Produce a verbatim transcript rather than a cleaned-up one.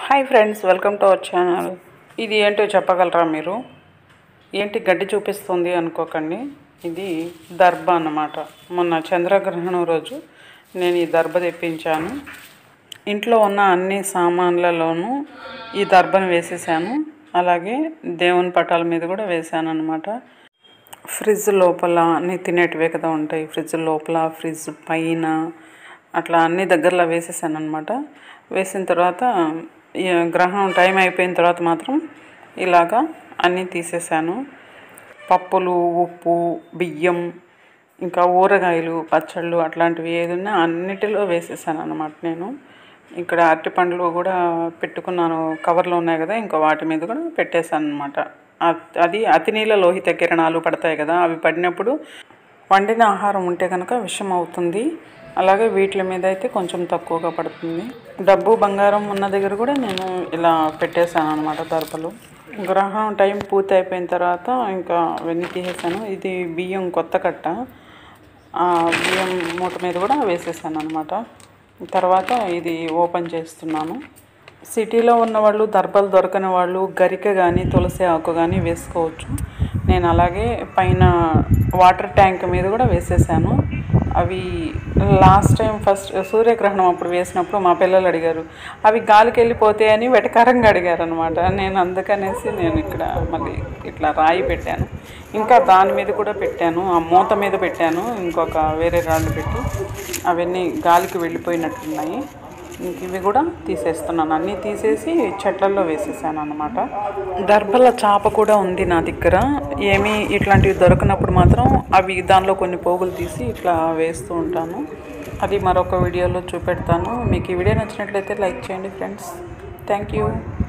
Hi friends, welcome to our channel. ఇది ఏంటో చెప్పగలరా మీరు? ఏంటి గడ్డి చూపిస్తుంది అనుకోకండి, ఇది దర్భ అన్నమాట. మొన్న చంద్రగ్రహణం రోజు నేను ఈ దర్భ తెప్పించాను. ఇంట్లో ఉన్న అన్ని సామాన్లలోనూ ఈ దర్భను వేసేసాను. అలాగే దేవుని పటాల మీద కూడా వేసాను అన్నమాట. ఫ్రిడ్జ్ లోపల అన్నీ తినేటివే కదా ఉంటాయి, ఫ్రిడ్జ్ లోపల, ఫ్రిడ్జ్ పైన, అట్లా అన్ని దగ్గరలో వేసేసాను అనమాట. వేసిన తర్వాత గ్రహణం టైం అయిపోయిన తర్వాత మాత్రం ఇలాగా అన్నీ తీసేసాను. పప్పులు, ఉప్పు, బియ్యం, ఇంకా ఊరగాయలు, పచ్చళ్ళు అట్లాంటివి ఏదన్నా అన్నిటిలో వేసేసాను అన్నమాట. నేను ఇక్కడ అరటి పండ్లు కూడా పెట్టుకున్నాను, కవర్లో ఉన్నాయి కదా, ఇంకా వాటి మీద కూడా పెట్టేశాను అనమాట. అది అతి నీళ్ళ లోహిత కిరణాలు పడతాయి కదా, అవి పడినప్పుడు వండిన ఆహారం ఉంటే కనుక విషం అవుతుంది. అలాగే వీటి మీద అయితే కొంచెం తక్కువగా పడుతుంది. డబ్బు, బంగారం ఉన్న దగ్గర కూడా నేను ఇలా పెట్టేశాను అనమాట దర్భలు. గ్రహణం టైం పూర్తి అయిపోయిన తర్వాత ఇంకా అవన్నీ తీసేసాను. ఇది బియ్యం కొత్త కట్ట, ఆ బియ్యం మూట మీద కూడా వేసేసాను అనమాట. తర్వాత ఇది ఓపెన్ చేస్తున్నాను. సిటీలో ఉన్నవాళ్ళు దర్భలు దొరకని వాళ్ళు గరిక కానీ తులసి ఆకు కానీ వేసుకోవచ్చు. నేను అలాగే పైన వాటర్ ట్యాంక్ మీద కూడా వేసేసాను. అవి లాస్ట్ టైం ఫస్ట్ సూర్యగ్రహణం అప్పుడు వేసినప్పుడు మా పిల్లలు అడిగారు, అవి గాలికి వెళ్ళిపోతాయని వెటకారంగా అడిగారు అనమాట. నేను అందుకనేసి నేను ఇక్కడ మళ్ళీ ఇట్లా రాయి పెట్టాను. ఇంకా దాని మీద కూడా పెట్టాను, ఆ మూత మీద పెట్టాను, ఇంకొక వేరే రాళ్ళు పెట్టి. అవన్నీ గాలికి వెళ్ళిపోయినట్టున్నాయి. ఇంక ఇవి కూడా తీసేస్తున్నాను. అన్నీ తీసేసి చెట్లల్లో వేసేసాను అనమాట. దర్భల చాప కూడా ఉంది నా దగ్గర. ఏమీ ఇట్లాంటివి దొరకనప్పుడు మాత్రం అవి దానిలో కొన్ని పోగులు తీసి ఇట్లా వేస్తూ ఉంటాను. అది మరొక వీడియోలో చూపెడతాను. మీకు ఈ వీడియో నచ్చినట్లయితే లైక్ చేయండి ఫ్రెండ్స్. Thank you.